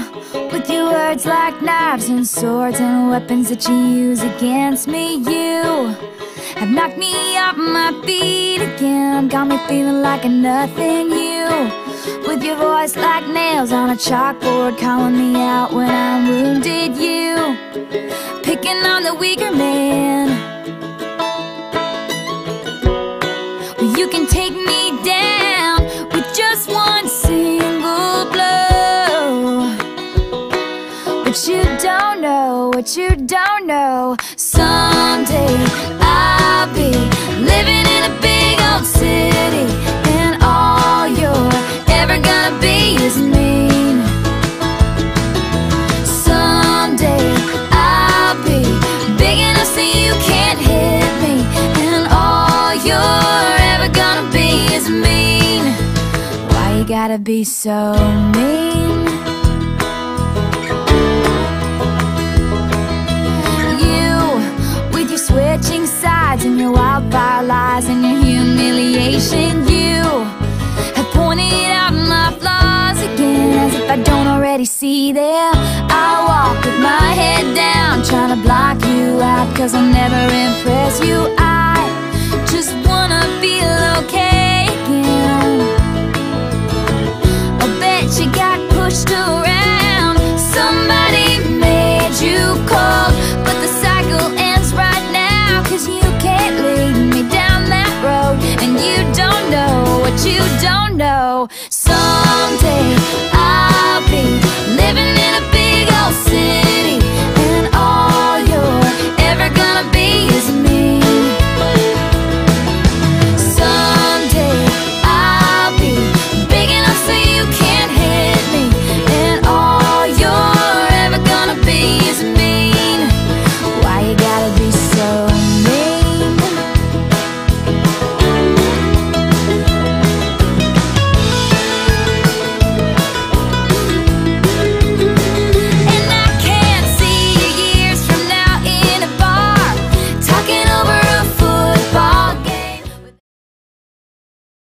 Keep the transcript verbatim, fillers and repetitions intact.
with your words like knives and swords and weapons that you use against me. You have knocked me off my feet again, got me feeling like a nothing. You, with your voice like nails on a chalkboard, calling me out when I'm wounded. You, picking on the weaker man. Well, you can take me down with just one single blow, but you don't know what you don't know. Someday I'll be living in a big old city, and all you're ever gonna be is mean. Someday I'll be big enough so you can't hit me, and all you're ever gonna be is mean. Why you gotta be so mean? Switching sides and your wildfire lies and your humiliation. You have pointed out my flaws again, as if I don't already see them. I walk with my head down, trying to block you out, cause I'll never impress you. I just wanna feel okay again. I bet you got pushed away